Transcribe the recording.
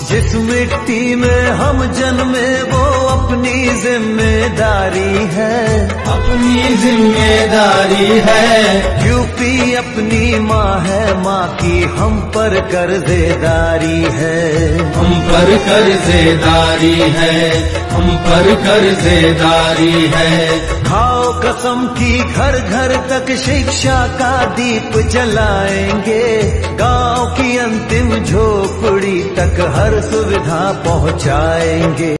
जिस मिट्टी में हम जन्मे वो अपनी जिम्मेदारी है, अपनी जिम्मेदारी है। यूपी अपनी माँ है, माँ की हम पर कर्जेदारी है, हम पर कर्जेदारी है, हम पर कर्जेदारी है। खाओ कसम की घर घर तक शिक्षा का दीप जलाएंगे, गांव की अंतिम झोपड़ी तक हर सुविधा पहुंचाएंगे।